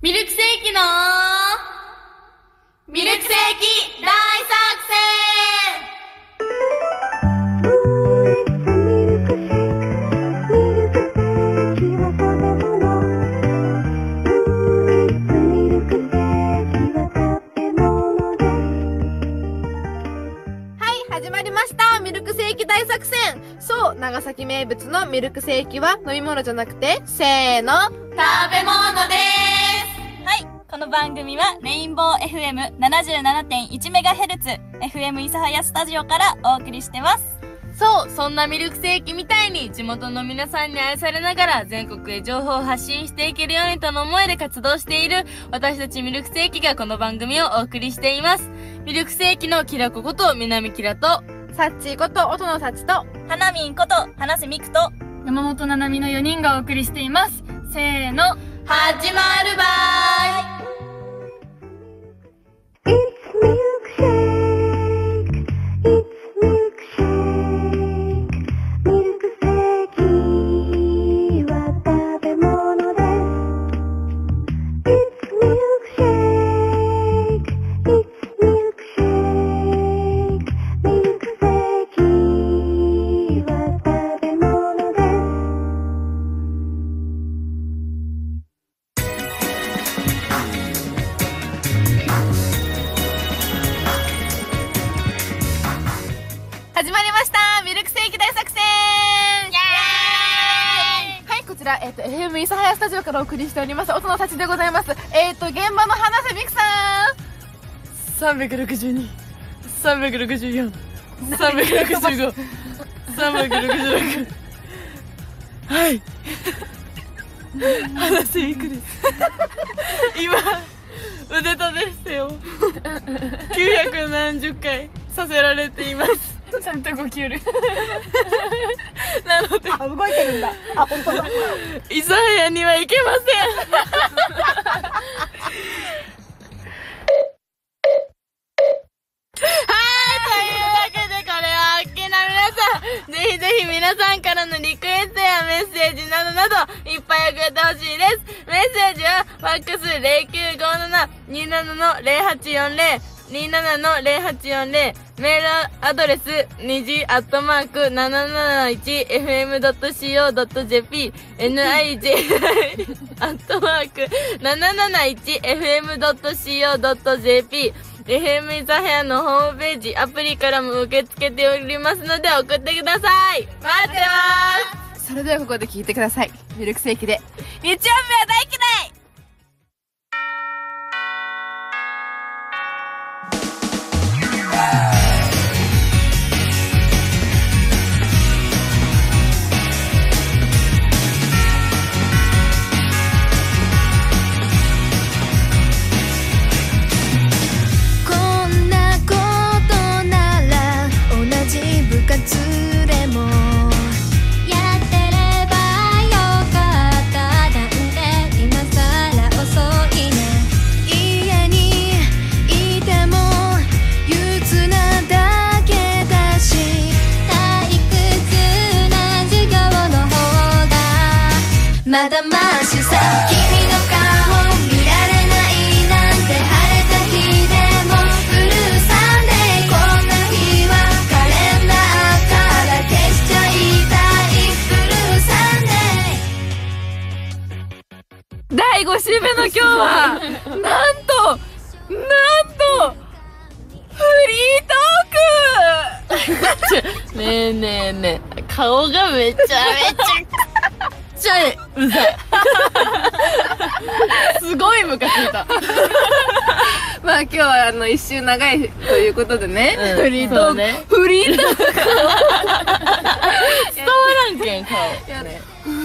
ミルクセーキのミルクセーキ大作始まりました。ミルクセーキ大作戦。そう、長崎名物のミルクセーキは飲み物じゃなくて、せーの、 食べ物です。 はい。この番組はレインボー FM77.1MHz FM 諫早スタジオからお送りしてます。 そう、そんなミルクセーキみたいに地元の皆さんに愛されながら全国へ情報を発信していけるようにとの思いで活動している私たちミルクセーキがこの番組をお送りしています。ミルクセーキのキラコこと南キラとサッチーこと音のサチと花見んこと花瀬みくと山本ななみの4人がお送りしています。せーの、 始まるばーい。 始まりました。ミルクセーキ大作戦。イエーイ。はい、こちら、FM 諫早スタジオからお送りしております、音のサチでございます。現場の花瀬みくさん。 362、364、365、366。はい。花瀬みくです。今、腕立て伏せを900何十回させられています。 ちゃんと呼吸る。 なので、 動いてるんだ。あ、本当だ。 諫早には行けません。ぜひぜひ皆さんからのリクエストやメッセージなどなどいっぱい送ってほしいです。メッセージはファックス 0957-27-0840 27-0840 メールアドレスniji@771fm.co.jp niji@771fm.co.jp FM 諫早のホームページ、アプリからも受け付けておりますので送ってください。待ってます。 それではここで聞いてください。ミルクセーキで日曜日は大嫌い。 まだましさ、君の顔見られないなんて晴れた日でもブルーサンデー、こんな日はカレンダーから消しちゃいたいブルーサンデー。 第5週目の今日はなんとフリートーク。ねえねえねえ、顔がめちゃめちゃうざい。すごいムカついた。 まあ今日は一周長いということでね、フリートーク、 ね、 フリートーク伝わらんけん顔ね。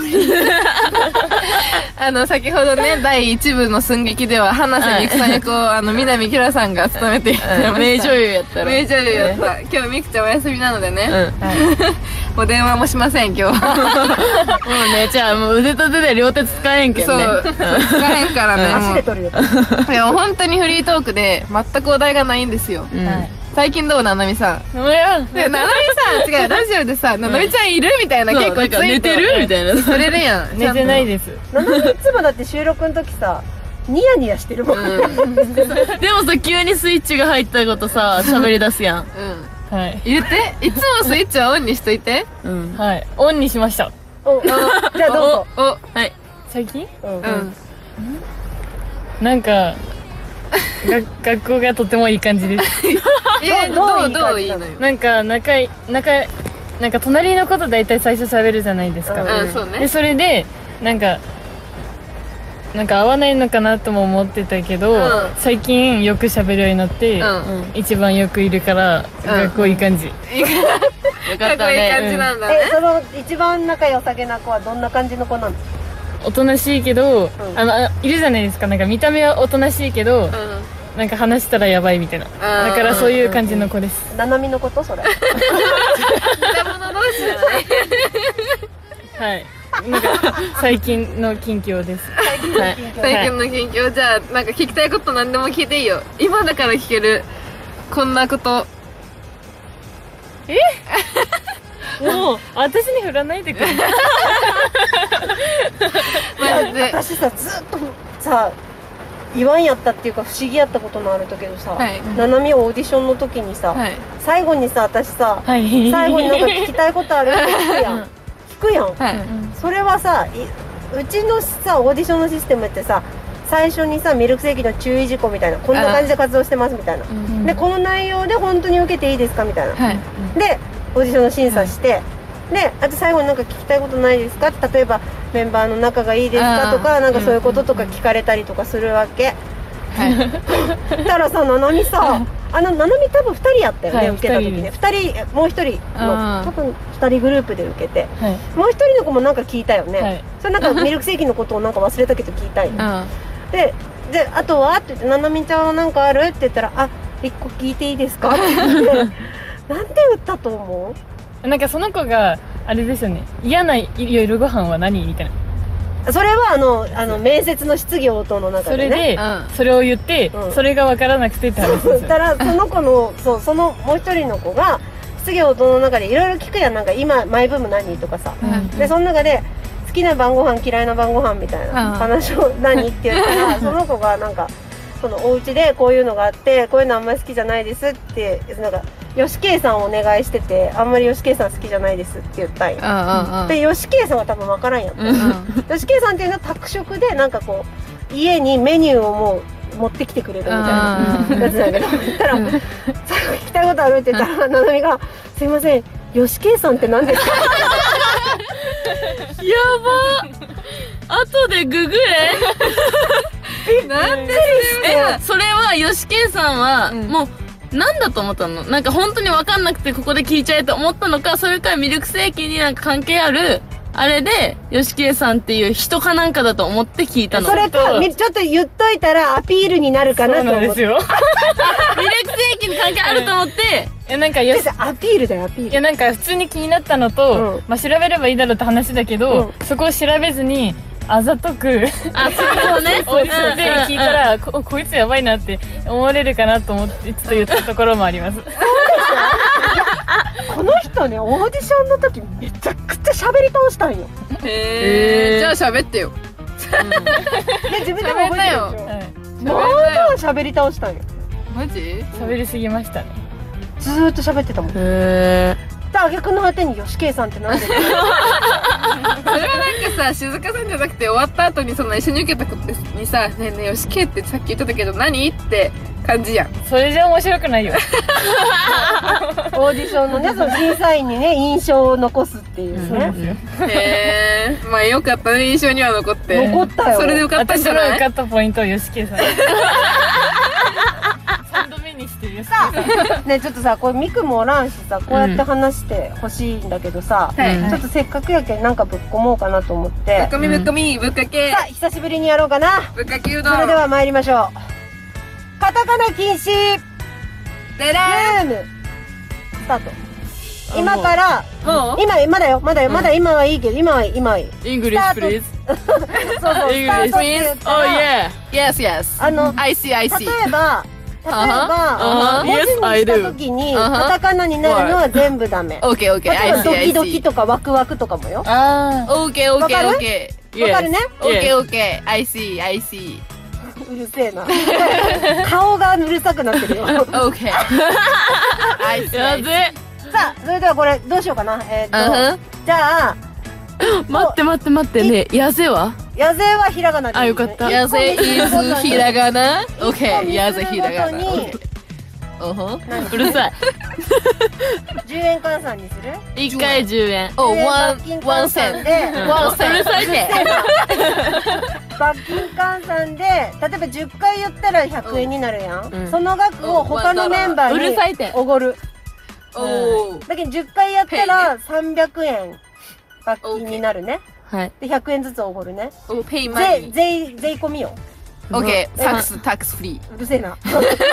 先ほどね、第1部の寸劇では花瀬みくさん役を南キラさんが務めていました。 名女優やったら名女優やった。今日みくちゃんお休みなのでね、お電話もしません今日は。 もうね、じゃあもう腕立てで両手使えんけんね。 そう、使えんからね。足で取るよ。いや本当にフリートークで全くお題がないんですよ。最近どうななみさん。 うやでななみさん、違う、ラジオでさ、ななみちゃんいるみたいな結構ついて寝てるみたいな。 それでやん。 寝てないです。 ななみいつもだって収録の時さ、 ニヤニヤしてるもん。 でもさ、急にスイッチが入ったことさ、喋り出すやん。 うん。 はい。 言って。いつもスイッチはオンにしといて。 はい。オンにしました。 おじゃあどうぞ。 お、 はい。 最近うんうん。 なんか、学校がとてもいい感じです。 どういいのよ。 なんか、なんか隣のこと大体最初喋るじゃないですか。 うん、そうで、 ね。 それで、なんか合わないのかなとも思ってたけど、 ん最近よく喋るようになって、 うん。 一番よくいるから、学校いい感じ。 よかかっこいいったね。 感じなんだえ、 ね。 その一番仲良さげな子はどんな感じの子なの？ おとなしいけど、 んいるじゃないですか。なんか見た目はおとなしいけど、なんか話したらやばいみたいな。だからそういう感じの子です。 ななみのことそれ。 似た者同士じゃない？ はい。なんか、最近の近況です。 はい。 最近の近況、じゃあ、なんか聞きたいこと何でも聞いていいよ。今だから聞ける。こんなこと。 もう、私に振らないでくれ。 マジで。 私さ、ずっとさ、言わんやったっていうか不思議やったこともあるんだけどさ、 はい。 ななみオーディションの時にさ、 はい。 最後にさ、私さ、 はい。 最後になんか聞きたいことあるって聞くやん。聞くやん。 はい。 それはさ、うちのさ、オーディションのシステムってさ、最初にさ、ミルクセーキの注意事項みたいな、こんな感じで活動してますみたいな。で、この内容で本当に受けていいですかみたいな。 はい。 で、オーディションの審査して、で、あと最後になんか聞きたいことないですかって、例えばメンバーの仲がいいですかとか、なんかそういうこととか聞かれたりとかするわけ。 はい。 たらさ、ななみさ、ななみ多分2人やったよね、 はい受けた時ね。2人、もう1人の、多分2人グループで受けて。 はい。 もう1人の子もなんか聞いたよね。 はい。 それなんかミルクセーキのことをなんか忘れたけど聞いたいの。で、あとはって言って、ななみちゃんはなんかあるって言ったら、あ、1個聞いていいですかって言って、なんで言ったと思なんかその子が、あれですよね。嫌な夜ご飯は何みたいな。 う？それは面接の質疑応答の中それでね。 で、それを言って、 うんそれが分からなくてって話ですよ。 そしたら、その子の、そう、そのもう一人の子が、質疑応答の中でいろいろ聞くやん。なんか今、マイブーム何とかさ。で、その中で、好きな晩ご飯嫌いな晩ご飯みたいな話を何って言ったら、その子がなんか、そのお家でこういうのがあって、こういうのあんまり好きじゃないですって、なんか、吉圭さんをお願いしてて、あんまり吉圭さん好きじゃないですって言ったんよ。で、吉圭さんは多分分からんやった。吉圭さんっていうのは宅食で、なんかこう、家にメニューをもう持ってきてくれるみたいなやつなんだけど、言ったら、最後聞きたいことあるって言ったら、ななみが、すいません、吉圭さんって何ですか？ やば後でググれなんでそれは、ヨシケイさんは、もう、なんだと思ったの？なんか本当にわかんなくてここで聞いちゃえと思ったのか、それからミルクセーキになんか関係ある、あれで、ヨシケイさんっていう人かなんかだと思って聞いたの。 それか、ちょっと言っといたらアピールになるかなと思って。 そうなんですよ。 ミルクセーキに関係あると思って、 なんかアピールだよ、アピール。 いやなんか普通に気になったのと、まあ調べればいいだろうって話だけど、そこを調べずに、あざとく、 あ、そうね。 オーディションで聞いたら、こいつやばいなって思われるかなと思って、ちょっと言ったところもあります。 この人ね、オーディションの時めちゃくちゃ喋り倒したんよ。 じゃあ喋ってよ。 で、自分でも覚えてるでしょ。 はいまあ喋り倒したんよ。 マジ？ 喋りすぎましたね。 ずーっと喋ってたもん。 へで、挙句の果てに吉圭さんってなんでそれはなんかさ、静香さんじゃなくて終わった後にその一緒に受けた子にさ、ねえねえ、よしけってさっき言ってたけど何って感じやん。 それじゃ面白くないよ。 オーディションのね、その審査員にね、印象を残すっていうね。 へまあよかったね、印象には残って。 残ったよ。 それで受かったん私じゃないの受かったポイントを吉圭さん。3度目にして吉圭さん。 ね、ちょっとさ、これミクもおらんしさ、こうやって話してほしいんだけどさ、 はいちょっとせっかくやけんなんかぶっ込もうかなと思ってぶっ。かみぶっかみ、ぶっかけさあ、久しぶりにやろうかな。 ぶっかけうどん。 それでは参りましょう。カタカナ禁止でらゲームスタート。今から、 もうまだよ、まだ今はいいけど、今はいい。 イングリッシュ、please. そうそう、 イングリッシュ、 スタートって please. 言った Oh, ら yeah. Yes, yes. 例 I see, I see. えば、文字 Yes, に I した do. 時に、カタカナになるのは全部ダメ。 Okay, okay, 例え I ば、 see, ド I キドキ see. とかワクワクとかもよ。 あ Okay, わか okay, る okay. わかるね Okay, okay. I see, I see. うるせえな。顔がうるさくなってるよ。 オッケー。 やぜ。 さあ、それではこれ、どうしようかな。じゃあ、 待ってね。やぜはやぜはひらがなでいいですね。 よかった。やぜ is ひらがな。オッケー。やぜひらがな。 うるさい。 10円換算にする 1回10円。 お、 でワ罰金ン、ワン換セン算。で、 うるさいね。 罰金換算で、例えば10回言ったら100円になるやん。 うんその額を他のメンバーうるさいってにおごる。 おー。 だけど10回やったら300円罰金になるね。 はい。 で、100円ずつおごるね。 お、ペイマニー。 税込みよ。 オッケー。タックスフリうるせえな。うる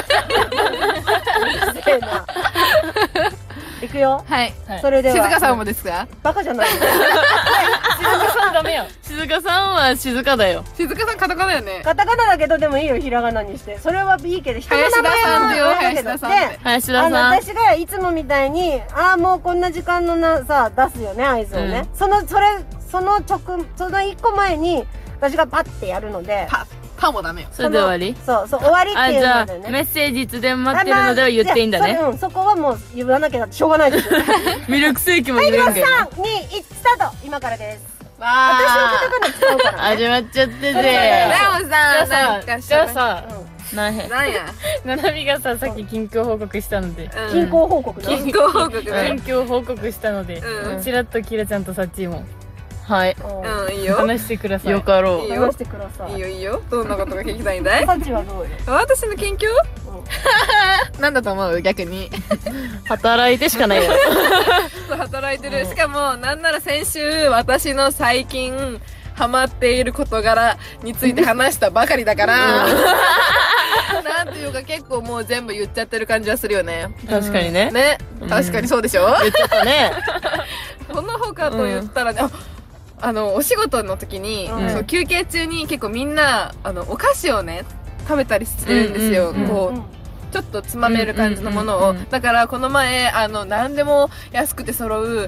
せえな。いくよ。 ー。はい。 それでは。 静香さんもですか？ バカじゃないよ。 静香さんダメよ。静香さんは静かだよ。 静香さんカタカナだよね。 カタカナだけどでもいいよ、ひらがなにして。それはいいけど、人の名林田さん前だよ、 はあれだけど。 林田さんって。 林田さん。 私がいつもみたいに、もうこんな時間のさ、出すよね、合図をね。その一個前に、私がパッてやるので。 パもダメよ。 それで終わり？ そう、終わりっていうじゃあ、 のでね。 メッセージいつでも待ってるのでは言っていいんだね。 そこはもう言わなきゃしょうがないです。 ミルクセーキもはい、 言うんだよ。 3、2、1、スタート今からです。 わ私のカタカナ使うからね。 始まっちゃってて。 それでレオさん、 じゃあなんかさ、じゃあさ、なんや。 なんや。 ななみがさ、さっき近況報告したので。 近況報告な。 近況報告近ね。 況報告したので、 うんちらっとキラちゃんとサッチーも。はい。 うん、いいよ。 話してください。 よかろう。いいよ話し。てください。 いいよ、いいよ。どんなことが聞きたいんだい？ サチはどうよ。 私の近況？なんだと思う？逆に。 働いてしかないよ。 働いてる。しかも、なんなら先週、私の最近、ハマっている事柄について話したばかりだから、なんていうか結構もう全部言っちゃってる感じはするよね。 確かにね。 ね。確かにそうでしょ？ 言っちゃったね。 その他と言ったらね、お仕事の時に、そう休憩中に結構みんな、お菓子をね、食べたりしてるんですよ。こう、ちょっとつまめる感じのものを。だからこの前、何でも安くて揃う、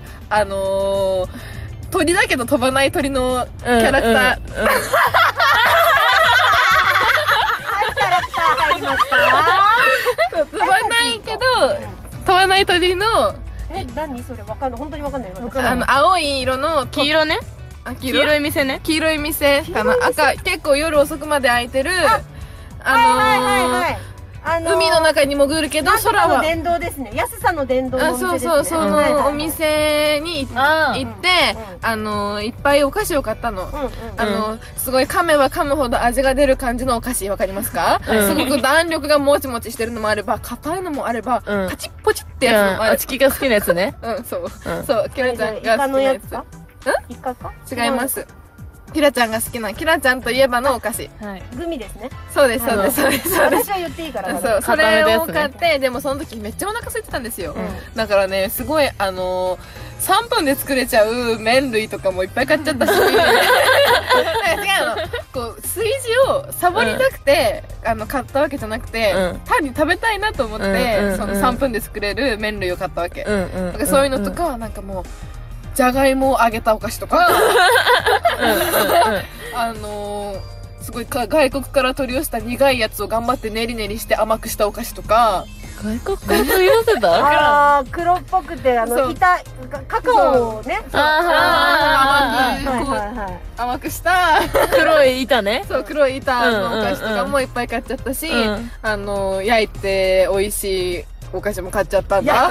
鳥だけど飛ばない鳥のキャラクター。 キャラクター入りました飛ばないけど、飛ばない鳥の、 何それわかんない。本当にわかんない。 青い色の、 黄色ね。 黄黄色い店ね。 黄色い店かな。赤、結構夜遅くまで開いてる、海の中に潜るけど、空は。 電動ですね。安さの電動のお店ですね。 そう、そのお店に行って、いっぱいお菓子を買ったの。すごい噛めば噛むほど味が出る感じのお菓子、わかりますか？すごく弾力がもちもちしてるのもあれば、硬いのもあれば、パチッポチってやつもある。 あちきが好きなやつね。 そう。そう、キラちゃんが好きなやつ。 イカか？ 違います。キラちゃんが好きな、キラちゃんといえばのお菓子。 はい。 グミですね。 そうです。 私は言っていいから。 そう、それを買って、でもその時めっちゃお腹空いてたんですよ。だからね、すごい、3分で作れちゃう麺類とかもいっぱい買っちゃったし、違うの。こう、炊事をサボりたくて、買ったわけじゃなくて、単に食べたいなと思って、その3分で作れる麺類を買ったわけ。そういうのとか、なんかもう、じゃがいもを揚げたお菓子とか、すごい外国から取り寄せた苦いやつを頑張って練り練りして甘くしたお菓子とか。 外国から取り寄せた？ 黒っぽくて、カカオをね。 甘くした。 黒い板ね。 そう、黒い板のお菓子とかもいっぱい買っちゃったし、焼いて美味しいお菓子も買っちゃったんだ。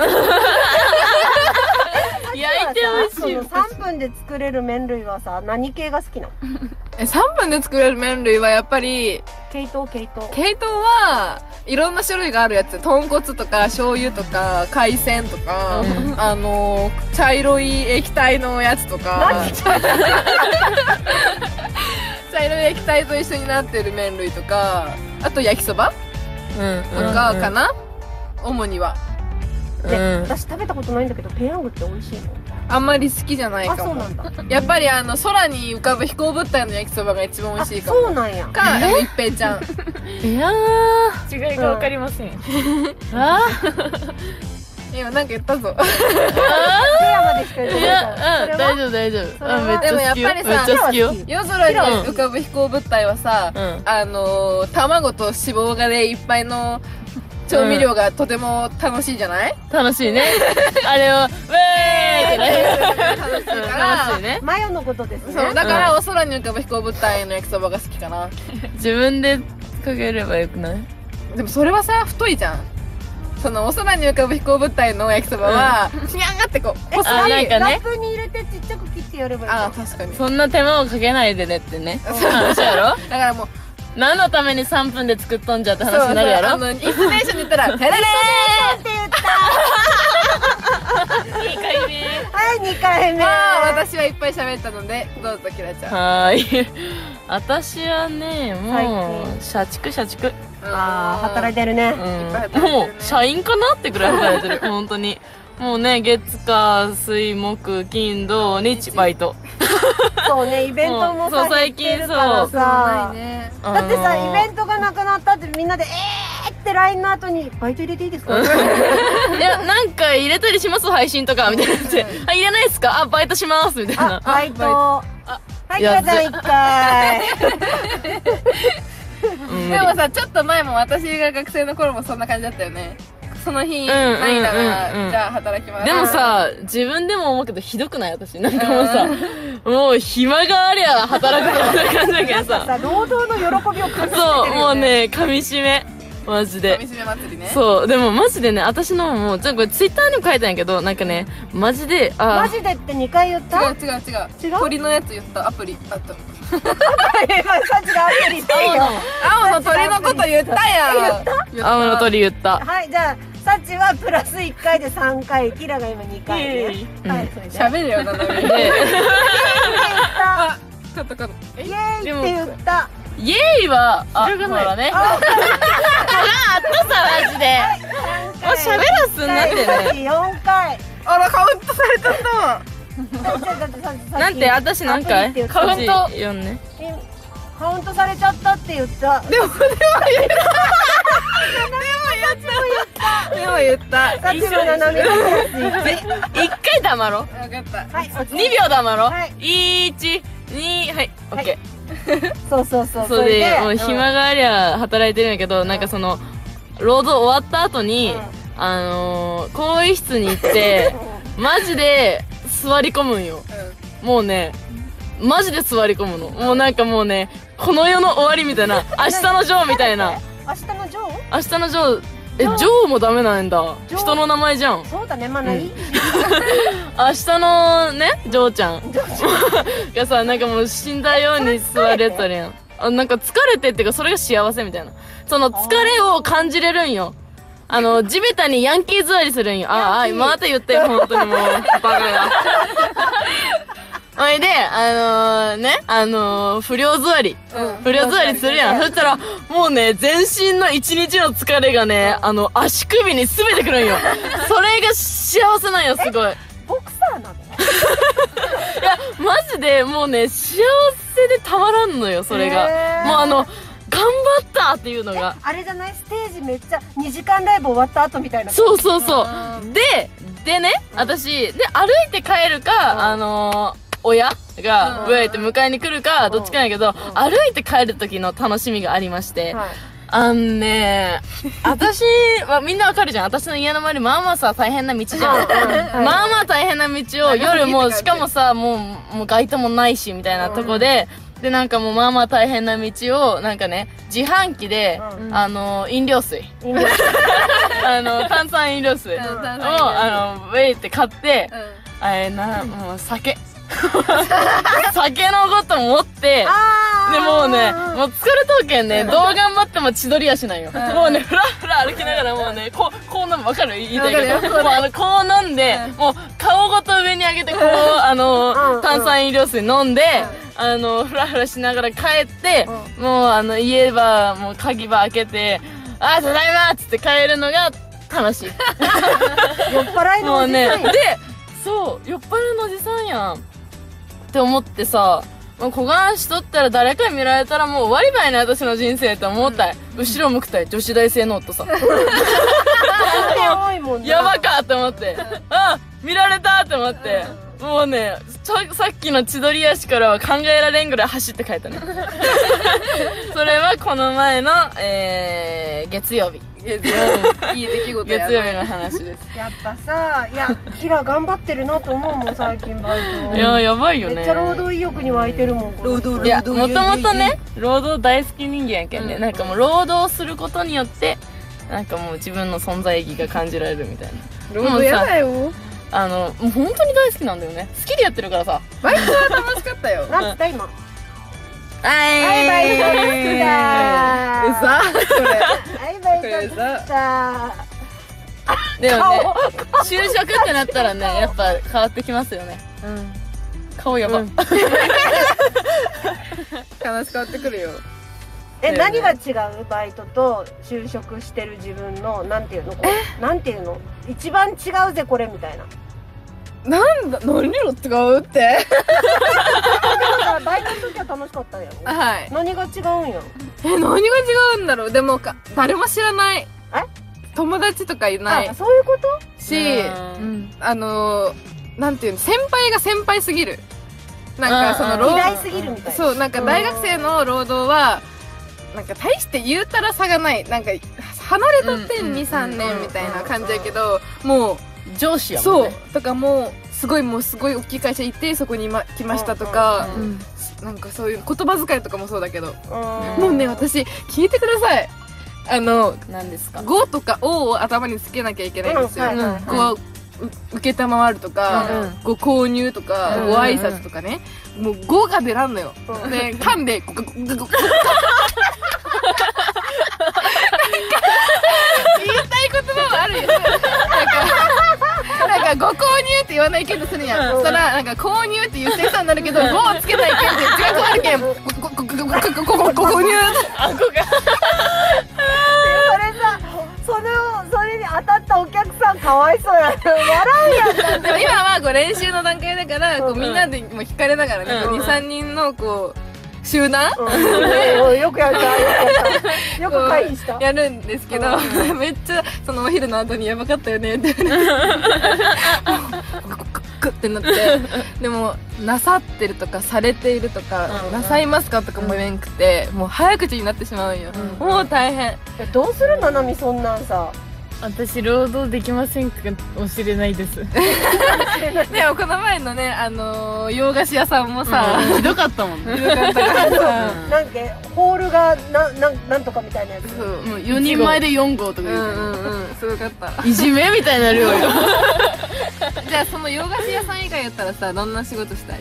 焼いて美味しい。 3分で作れる麺類はさ、何系が好きなの ？3分で作れる麺類はやっぱり、 系統はいろんな種類があるやつ。豚骨とか醤油とか海鮮とか、茶色い液体のやつとか、茶色い液体と一緒になってる麺類とか、あと焼きそばとかかな、主には。 私食べたことないんだけど、ペヤングって美味しいの？ あんまり好きじゃないかも。 そうなんだ。 やっぱり空に浮かぶ飛行物体の焼きそばが一番美味しいかも。 そうなんや。 か、一平ちゃん。 いやー、違いがわかりません。 今なんか言ったぞ。 テーマでしか言っていないや、 から。 大丈夫大丈夫。 それはめっちゃ好きよ。 でもやっぱりさめっちゃ好きよ。 夜空に浮かぶ飛行物体はさ、 うん卵と脂肪がねいっぱいの調味料がとても楽しいじゃない？ 楽しいね。あれを、ウェーイってね。 楽しいから楽しいね。 マヨのことですね。 そうだからお空に浮かぶ飛行物体の焼きそばが好きかな。 自分でかければよくない？ でもそれはさ太いじゃん。そのお空に浮かぶ飛行物体の焼きそばはシャーってこう細あ、 い。 なんかね。 ラップに入れてちっちゃく切ってやればいい。 あ確かに。 そんな手間をかけないでねってね。話やろ？ だからもう何のために3分で作っとんじゃって話になるやろ？ インスピレーションで言ったらテレレって言ったいい回目。 はい、2回目。 まあ私はいっぱい喋ったのでどうぞキラちゃん。 はーい。私はね、もう、 最社畜。 あー、働いてるね。 いっぱいうん。 働いてるねもう、社員かなってくらい働いてる。本当に。もうね、月火水木金土日バイト。 そうね、イベントもさ、 そう最近減ってるからさないね。 だってさ、イベンントがなくなったってみんなで、って LINE の後に、バイト入れていいですかト。いや、なんか入れたりします配信とか、みたいなやつで。あ、入れないっすか？あ、バイトしますみたいあな、。 バイト。はい、 いや皆さん1回。 うんでもさちょっと前も私が学生の頃もそんな感じだったよね。その日ないならじゃあ働きます。 でもさ、自分でも思うけどひどくない？私。なんかもうさ、もう暇がありゃ働くみたいな感じだけどさ。 さ、労働の喜びを感じてるそう、 よね。 もうね、噛み締め。マジで噛み。締め祭りね。 そう、でもマジでね、私のもう、これツイッターにも書いたんやけど、なんかね、マジで、 マジでって2回言った違う。 違う鳥のやつ言ったアプリあった。 今、さっきがアプリしてるよ。 青の鳥のこと言ったやん。 青の鳥言った。 はい、じゃあ、サチはプラス1回で3回、キラが今2回ね。 うんはい、それで。 喋れよなのに。 で、 あ、カットカット。 イエーイって言った。 イエーイは、あ、ほらね。あったさ、マジで。もう喋らすんなってね。 4回。 あらカウントされたった。 なんて、私何回？カウント4ね。 カウントされちゃったって言った。 でも言った。 サチの斜めのやつ 1回黙ろう。 分かった。 はい、 2秒黙ろう。 はい 1、2、はい、オッケー。 そうそうそう。 それで、もう暇がありゃ働いてるんやけど、なんかその、労働終わった後に、更衣室に行って、マジで座り込むんよ。もうね、マジで座り込むの。もうなんかもうね、この世の終わりみたいな、明日のジョーみたいな。 明日のジョー？ 明日のジョー、ジョーもダメなんだ。 ジョー人の名前じゃん。 そうだね、まあない。 明日のね、ジョーちゃんがさ、なんかもう死んだように座るやつあるやん。あ、なんか疲れてっていうか、それが幸せみたいな。その疲れを感じれるんよ。地べたにヤンキー座りするんよ。また言ってよ、本当にもう、バカが。おいで、不良座り。不良座りするやん。そしたら、もうね、全身の一日の疲れがね、足首にすべてくるんよ。それが幸せなんよ、すごい。 ボクサーなの？ いや、マジでもうね、幸せでたまらんのよ、それが。もう頑張ったっていうのが。 あれじゃない？ステージめっちゃ2時間ライブ終わった後みたいな。 そうそうそう。でね、私、歩いて帰るか、親が、ブエって迎えに来るか、どっちかやけど、歩いて帰る時の楽しみがありまして、私はみんなわかるじゃん。私の家の周り、まあまあさ、大変な道じゃん。まあまあ大変な道を夜も、しかもさ、もう街灯もないし、みたいなとこで、で、なんかもうまあまあ大変な道を、なんかね、自販機で、飲料水。炭酸飲料水を、ウェイって買って、もう酒のこと持って、で、もうね、もう疲れとうけんね、どう頑張っても千鳥足なんよ。もうね、ふらふら歩きながらもうね、こう飲む、わかる？言いたいけど。もうこう飲んで、もう顔ごと上に上げて、こう、炭酸飲料水飲んで、ふらふらしながら帰って、もう家は、もう鍵場開けて、ただいまーっつって帰るのが楽しい。 酔っ払いのおじさんや。 もうね、で、そう、酔っ払いのおじさんやん。って思ってさ、もう小顔しとったら誰かに見られたらもう終わりばいね、私の人生って思ったい。後ろ向くたい、女子大生の夫さ。 多いもんね。 やばかって思って。あ、見られたって思って。もうね、さっきの千鳥足からは考えられんぐらい走って帰ったね。それはこの前の、月曜日。 いい出来事や月曜日の話です。 やっぱさ、いや、キラ頑張ってるなと思うもん、最近バイト。 いや、やばいよね。 めっちゃ労働意欲に湧いてるもん、 労働いや、もともとね、労働大好き人間やけんね。なんかもう労働することによって、なんかもう自分の存在意義が感じられるみたいな。 労働やだよ。 もう本当に大好きなんだよね。好きでやってるからさ。 バイトは楽しかったよ。 なんつった今。 はいバイト好きだー。 うざこれ。 はい、バイト好きだー。 でもね、就職ってなったらね、やっぱ変わってきますよね。顔やば。 話変わってくるよ。 何が違うバイトと就職してる自分の、なんていうのなんていうの一番違うぜ、これ、みたいな。 なんだ、何が違うって。 バイトの時は楽しかったよ。 はい。 何が違うんやろ。 何が違うんだろう。でも誰も知らない。友達とかいない。 そういうことし、なんていうの、先輩が先輩すぎる。なんかその偉大すぎるみたいな。 そう、なんか大学生の労働は、なんか大して言うたら差がない。なんか、離れとって2、3年みたいな感じやけど、もう、 上司やもんね。 そう。とかもう、すごい大きい会社行って、そこに来ましたとか、なんかそういう言葉遣いとかもそうだけど、もうね、私、聞いてください。 何ですか 5とか O を頭につけなきゃいけないんですよ。こう、受けたまわるとか、ご購入とか、ご挨拶とかね。もう5が出らんのよ。で、噛んで、言いたい言葉はあるよ。なんか、ご購入って言わないけんとするやん。そしたら、なんか、購入って言う生産になるけど、5をつけないけんって違うあるけん。ご購入。 あごが。 それさ、それに当たったお客さんかわいそうや。笑うやん。 でも今はこう練習の段階だから、こうみんなでも引かれながらね、2、3人のこう、集団よくやった。よく回避した。 やるんですけど、めっちゃ、そのお昼の後にやばかったよねって言われて、クッってなって、でも、なさってるとか、されているとか、なさいますかとかも言えんくて、もう早口になってしまうんよ。もう大変。 どうするななみ、そんなんさ。 私、労働できませんかもしれないです。 でも、この前のね、洋菓子屋さんもさ、 ひどかったもんね。 ひどかったからさ、 なんか、ホールが、なんとかみたいなやつ。 そう、 もう4人前で4号とか言うすごかった。 いじめみたいな量よ。 じゃあ、その洋菓子屋さん以外やったらさ、どんな仕事したい？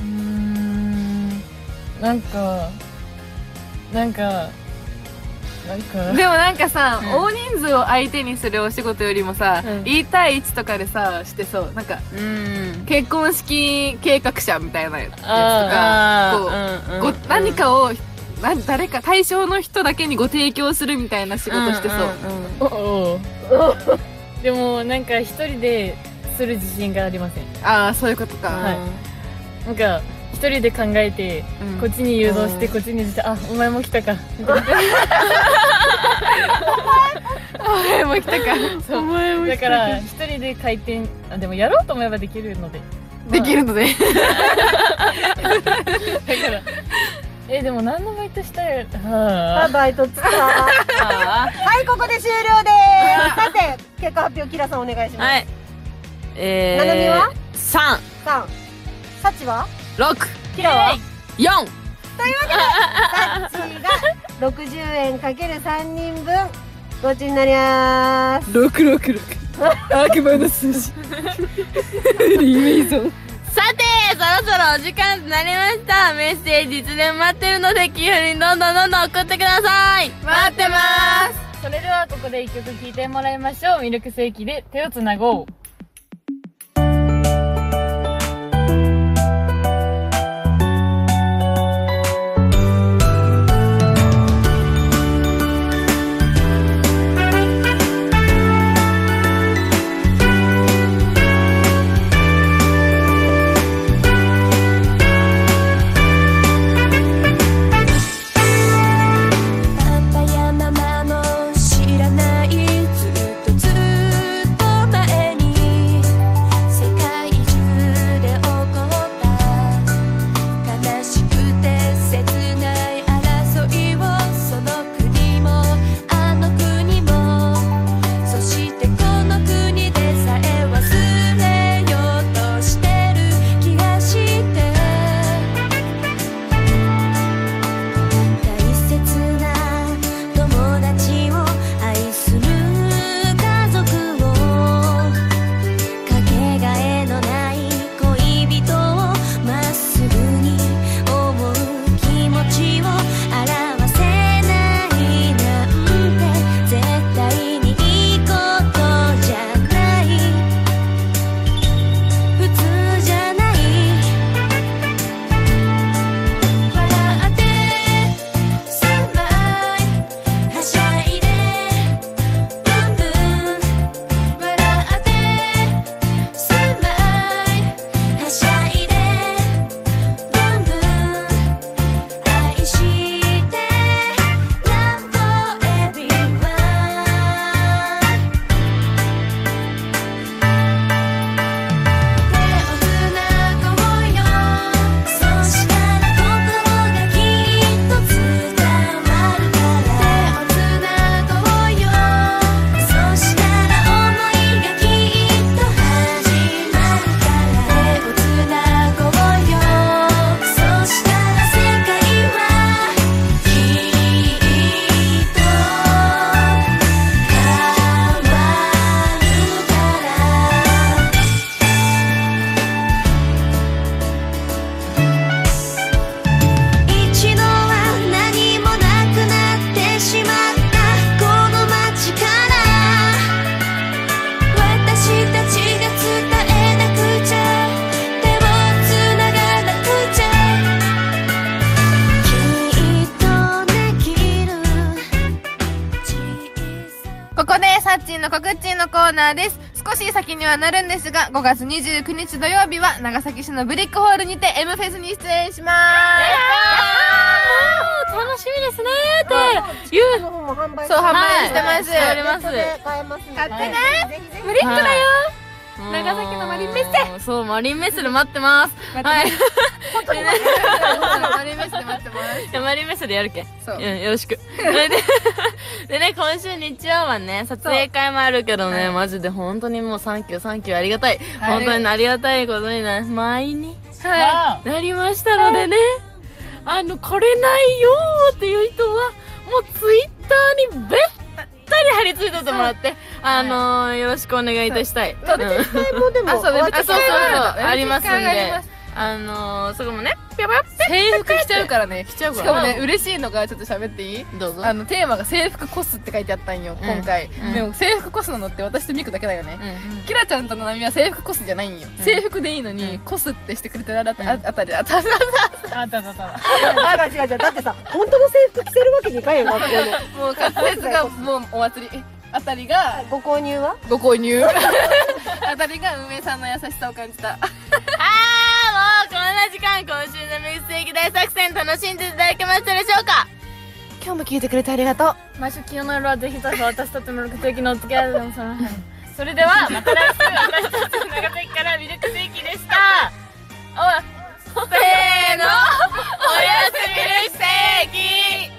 なんかでもなんかさ、大人数を相手にするお仕事よりもさ、1対1とかでさ、してそう。なんか、結婚式計画者みたいなやつとか、こう、何かを、誰か対象の人だけにご提供するみたいな仕事してそう。 でもなんか一人でする自信がありません。 ああ、そういうことか。 なんか一人で考えて、こっちに誘導して、こっちにして、あ、お前も来たか。 お前も来たか。 そう。だから、一人で回転、でもやろうと思えばできるので。 できるので。 だから、でも何のバイトしたいバイトつった。はい、ここで終了でーす。さて、結果発表、キラさんお願いします。 はい。 ななみは 3。 サチは 6。 キラは 4。 というわけで、サチが60円かける3人分、ごちになりまーす。 666。悪魔の数字。リメイソン。 さて、そろそろお時間となりました。メッセージいつでも待ってるので、気軽にどんどん送ってください。待ってまーす。 それではここで一曲聴いてもらいましょう。ミルクセーキで手をつなごう。 パパやママも知らないずっとサッチーの告知のコーナーです。少し先にはなるんですが、5月29日土曜日は長崎市のブリックホールにて M フェスに出演します。 楽しみですねっていう。 の方も販売そう、販売してます。 しております。 買えますので。 買ってね。 ぜひぜひブリックだよ。 長長崎のマリンメッセ。 そう、マリンメッセで待ってます。はい。 マリンメッセで待ってます。 いや、マリンメッセでやるけん。 そううん、よろしく。でね、今週日曜はね、撮影会もあるけどね、マジで本当にもうサンキューありがたい。本当にありがたいことにね、前になりましたのでね、来れないよーっていう人は、もうツイッターにべったり貼り付いててもらって、よろしくお願いいたしたい。 会もでもそうそうありますんで、そこもね、ぴゃぴゃ制服着ちゃうからね。 来ちゃうかしからもね、嬉しいのがちょっと喋っていい？ どうぞ。 テーマが制服コスって書いてあったんよ、今回。でも制服コスなのって私とミクだけだよね。キラちゃんとナナミは制服コスじゃないんよ。制服でいいのに、コスってしてくれてるあたり、 違う違う。だってさ、本当の制服着せるわけにいかんやん、学校で。 もう滑舌がもうお祭りあたりがご購入はご購入あたりが運営さんの優しさを感じた。 もうこんな時間、今週のミルクセーキ大作戦楽しんでいただけましたでしょうか？ 今日も聞いてくれてありがとう。 毎週金曜の夜はぜひとも私たちのミルクセーキのお付き合いでございます。それではまた来週、私たちの長崎からミルクセーキでした。せーの、おやすみミルクセーキ。